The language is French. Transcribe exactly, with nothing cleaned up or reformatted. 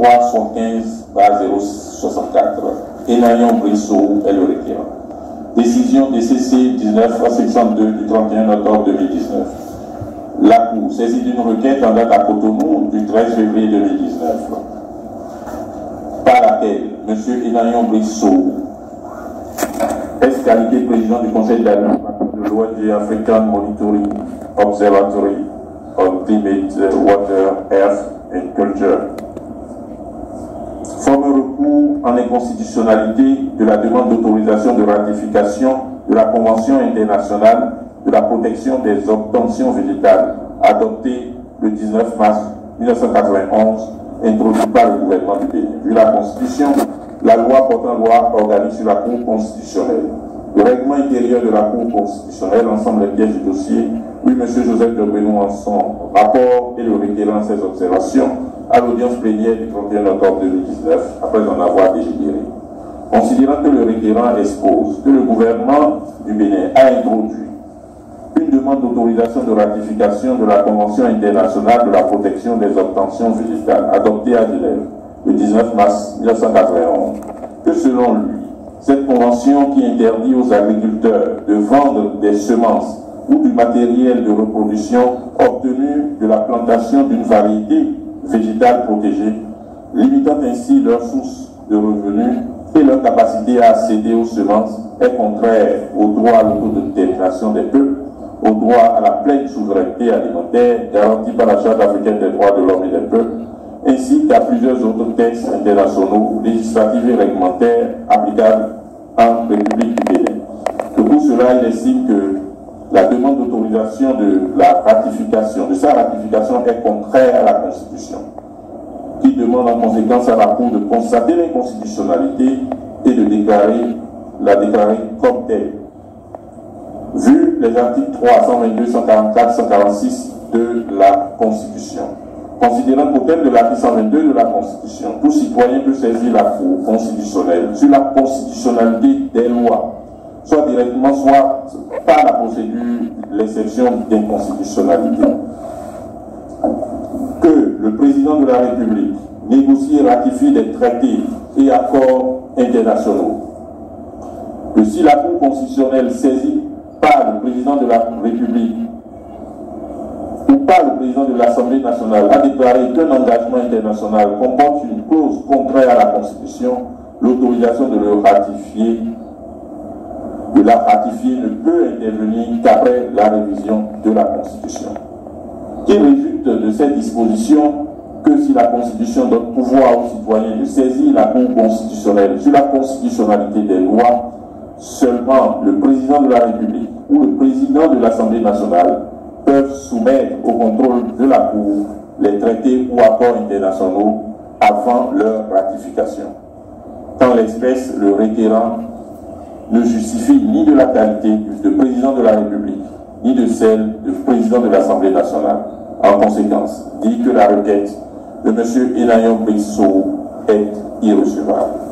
trois soixante-quinze zéro soixante-quatre. Enayon Brissot est le requérant. Décision D C C dix-neuf sept cent deux du trente et un octobre deux mille dix-neuf. La Cour saisie d'une requête en date à Cotonou du treize février deux mille dix-neuf, par laquelle M. Enayon Brissot est qualifié président du conseil d'administration de l'O N G African Monitoring Observatory on Climate, Water, Earth and Culture. Forme recours en inconstitutionnalité de la demande d'autorisation de ratification de la Convention internationale de la protection des obtentions végétales adoptée le dix-neuf mars mille neuf cent quatre-vingt-onze, introduite par le gouvernement du Bénin. Vu la Constitution, la loi portant loi organique sur la Cour constitutionnelle, le règlement intérieur de la Cour constitutionnelle, ensemble des pièces du dossier, oui, M. Joseph de Brenou en son rapport et le requérant ses observations à l'audience plénière du trente et un octobre deux mille dix-neuf, après en avoir délibéré. Considérant que le requérant expose que le gouvernement du Bénin a introduit une demande d'autorisation de ratification de la Convention internationale de la protection des obtentions végétales adoptée à Genève le dix-neuf mars mille neuf cent quatre-vingt-onze, que selon lui, cette convention qui interdit aux agriculteurs de vendre des semences ou du matériel de reproduction obtenu de la plantation d'une variété végétale protégée, limitant ainsi leurs sources de revenus et leur capacité à accéder aux semences, est contraire au droit à l'autodétermination des peuples, au droit à la pleine souveraineté alimentaire garantie par la Charte africaine des droits de l'homme et des peuples, ainsi qu'à plusieurs autres textes internationaux, législatifs et réglementaires applicables en République du Bénin. Et pour cela, il estime que la demande d'autorisation de la ratification, de sa ratification est contraire à la Constitution, qui demande en conséquence à la Cour de constater l'inconstitutionnalité et de déclarer, la déclarer comme telle. Vu les articles trois, cent vingt-deux, cent quarante-quatre, cent quarante-six de la Constitution. Considérant qu'au terme de l'article cent vingt-deux de la Constitution, tout citoyen peut saisir la Cour constitutionnelle sur la constitutionnalité des lois, soit directement, soit par la procédure, l'exception d'inconstitutionnalité. Que le président de la République négocie et ratifie des traités et accords internationaux. Que si la Cour constitutionnelle saisit par le président de la République ou par le président de l'Assemblée nationale a déclaré qu'un engagement international comporte une clause contraire à la Constitution, l'autorisation de le ratifier, de la ratifier ne peut intervenir qu'après la révision de la Constitution. Qui résulte de cette disposition que si la Constitution donne pouvoir aux citoyens de saisir la Cour constitutionnelle sur la constitutionnalité des lois, seulement le président de la République ou le président de l'Assemblée nationale peuvent soumettre au contrôle de la Cour les traités ou accords internationaux avant leur ratification. Dans l'espèce, le requérant ne justifie ni de la qualité de président de la République, ni de celle de président de l'Assemblée nationale. En conséquence, dit que la requête de M. Enayon Brissot est irrecevable.